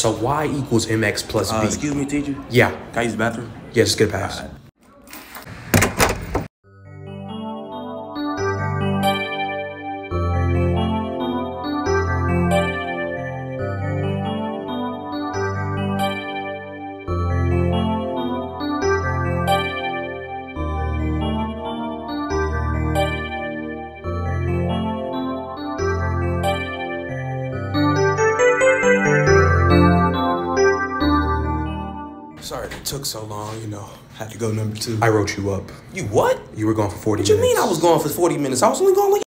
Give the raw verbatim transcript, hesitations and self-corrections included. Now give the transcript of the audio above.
So y equals mx plus b. Uh, excuse me, teacher? Yeah. Can I use the bathroom? Yeah, just get a pass. Right. Sorry it took so long, you know. Had to go number two. I wrote you up. You what? You were gone for forty What you minutes. mean I was gone for forty minutes? I was only gone like